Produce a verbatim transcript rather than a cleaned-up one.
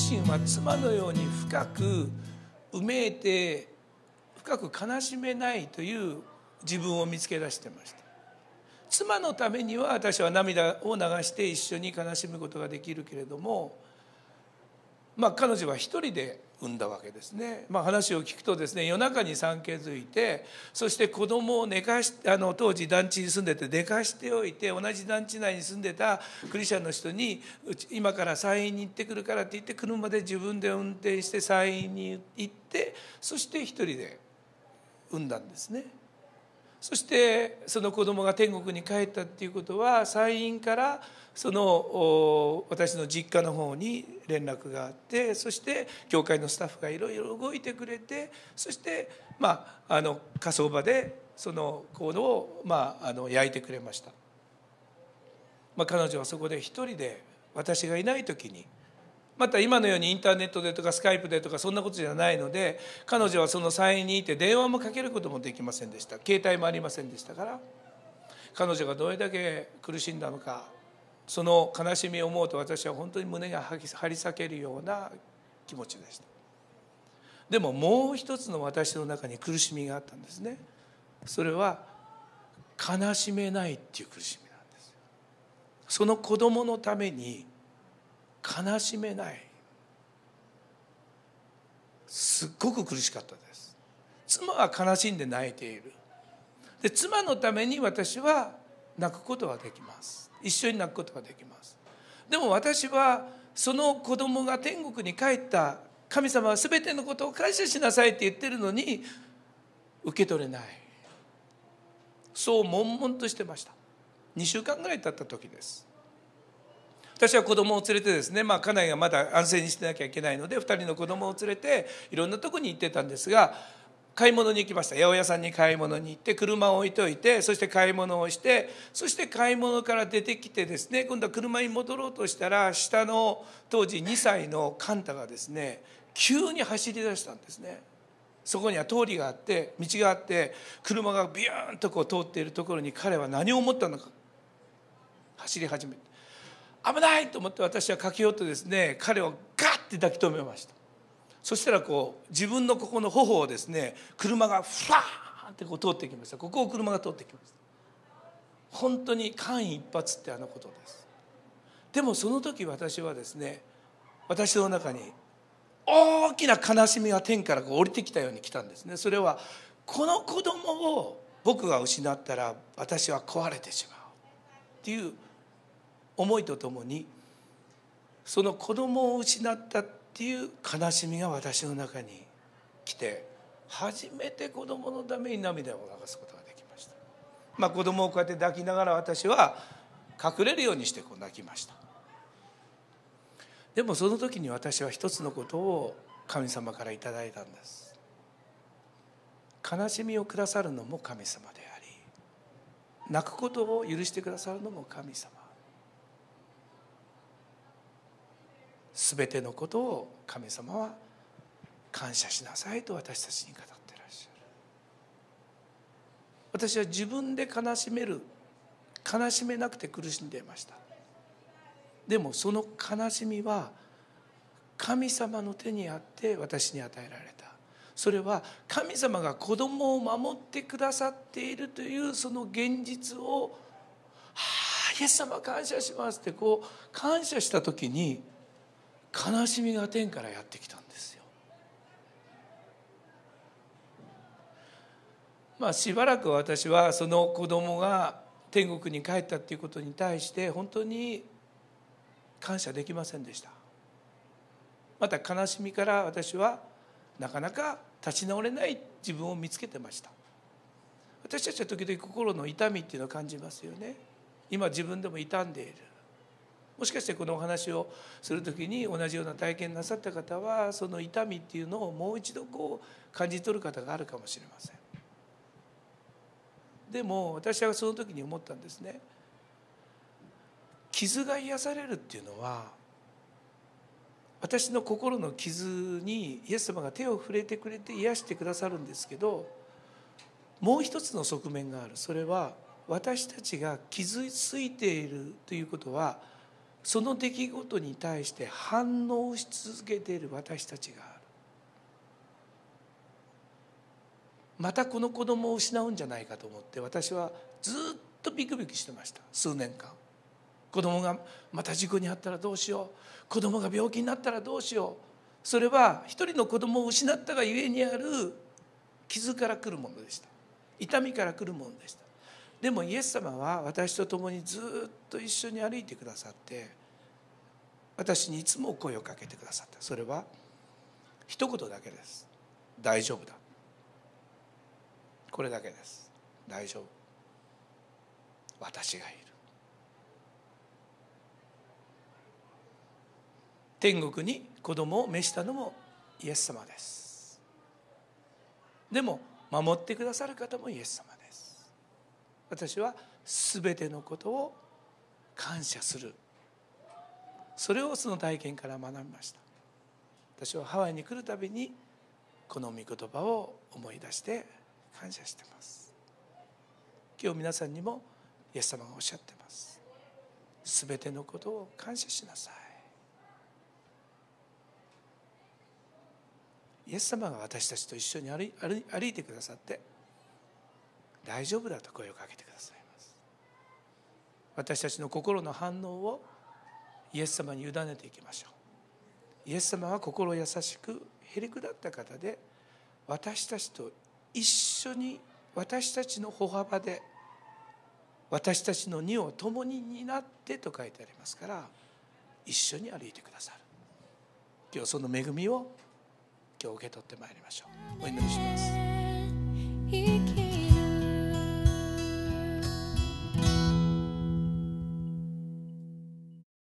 身は妻のように深くうめいて深く悲しめないという自分を見つけ出してました。妻のためには私は涙を流して一緒に悲しむことができるけれども、まあ、彼女は一人で産んだわけですね。まあ、話を聞くとですね、夜中に産気づいて、そして子供を寝かしあの当時団地に住んでて寝かしておいて、同じ団地内に住んでたクリスチャンの人に今から産院に行ってくるからって言って、車で自分で運転して産院に行って、そして一人で産んだんですね。そしてその子供が天国に帰ったっていうことは、産院からその私の実家の方に連絡があって、そして教会のスタッフがいろいろ動いてくれて、そしてまああの火葬場でその子をまああの焼いてくれました。まあ、彼女はそこで一人で、私がいない時に、また今のようにインターネットでとかスカイプでとかそんなことじゃないので、彼女はその産院にいて電話もかけることもできませんでした。携帯もありませんでしたから、彼女がどれだけ苦しんだのか、その悲しみを思うと私は本当に胸が張り裂けるような気持ちでした。でももう一つの私の中に苦しみがあったんですね。それは悲しめないっていう苦しみなんです。その子供のために悲しめない。すっごく苦しかったです。妻は悲しんで泣いている。で、妻のために私は泣くことはできます。一緒に泣くことができます。でも私はその子供が天国に帰った、神様は全てのことを感謝しなさいって言ってるのに受け取れない。そう悶々としてました。にしゅうかんぐらい経った時です。私は子供を連れてですね、まあ、家内がまだ安静にしてなきゃいけないのでふたりの子供を連れていろんなとこに行ってたんですが、買い物に行きました。八百屋さんに買い物に行って車を置いといて、そして買い物をして、そして買い物から出てきてですね、今度は車に戻ろうとしたら、下の当時にさいのカンタがですね急に走り出したんですね。そこには通りがあって、道があって、車がビューンとこう通っているところに彼は何を思ったのか、走り始めて、危ないと思って私は駆け寄ってですね、彼をガッて抱き留めました。そしたらこう自分のここの頬をですね、車がフワーンってこう通ってきました。ここを車が通ってきました。本当に間一髪ってあのことです。でもその時私はですね、私の中に大きな悲しみが天からこう降りてきたように来たんですね。それはこの子供を僕が失ったら私は壊れてしまうっていう思いとともに、その子供を失ったっていう悲しみが私の中に来て、初めて子供のために涙を流すことができました。まあ、子供をこうやって抱きながら私は隠れるようにしてこう泣きました。でもその時に私は一つのことを神様からいただいたんです。悲しみをくださるのも神様であり、泣くことを許してくださるのも神様。すべてのことを神様は感謝しなさいと私たちに語っていらっしゃる。私は自分で悲しめる、悲しめなくて苦しんでいました。でもその悲しみは神様の手にあって私に与えられた。それは神様が子供を守ってくださっているというその現実を、はあ、イエス様感謝しますってこう感謝した時に、悲しみが天からやってきたんですよ。まあしばらく私はその子供が天国に帰ったっていうことに対して本当に感謝できませんでした。また悲しみから私はなかなか立ち直れない自分を見つけてました。私たちは時々心の痛みっていうのを感じますよね。今自分でも痛んでいる。もしかしてこのお話をするときに同じような体験なさった方は、その痛みっていうのをもう一度こう感じ取る方があるかもしれません。でも私はその時に思ったんですね。傷が癒されるっていうのは、私の心の傷にイエス様が手を触れてくれて癒してくださるんですけど、もう一つの側面がある。それは私たちが傷ついているということは、 その出来事に対して反応し続けている私たちがある。またこの子供を失うんじゃないかと思って私はずっとビクビクしてました。数年間、子供がまた事故に遭ったらどうしよう、子供が病気になったらどうしよう。それは一人の子供を失ったがゆえにある傷から来るものでした。痛みから来るものでした。でもイエス様は私と共にずっと一緒に歩いてくださって、私にいつも声をかけてくださった。それは一言だけです。大丈夫だ。これだけです。大丈夫、私がいる。天国に子供を召したのもイエス様です。でも守ってくださる方もイエス様です。私はすべてのことを感謝する、それをその体験から学びました。私はハワイに来るたびにこの御言葉を思い出して感謝しています。今日皆さんにもイエス様がおっしゃっています。すべてのことを感謝しなさい。イエス様が私たちと一緒に歩い、歩い、歩いてくださって大丈夫だと声をかけてくださいます。私たちの心の反応をイエス様に委ねていきましょう。イエス様は心優しくへりくだった方で、私たちと一緒に私たちの歩幅で私たちの荷を共に担ってと書いてありますから、一緒に歩いてくださる。今日その恵みを今日受け取ってまいりましょう。お祈りします。